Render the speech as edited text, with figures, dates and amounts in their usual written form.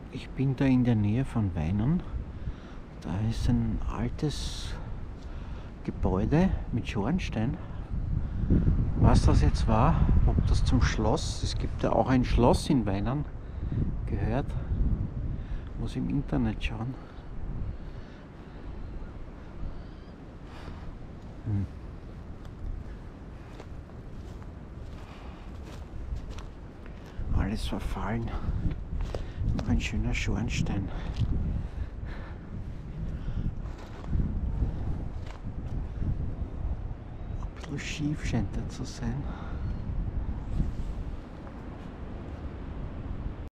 Ich bin da in der Nähe von Weinern. Da ist ein altes Gebäude mit Schornstein. Was das jetzt war, ob das zum Schloss, es gibt ja auch ein Schloss in Weinern, gehört, muss im Internet schauen. Alles verfallen. Noch ein schöner Schornstein. Ein bisschen schief scheint er zu sein.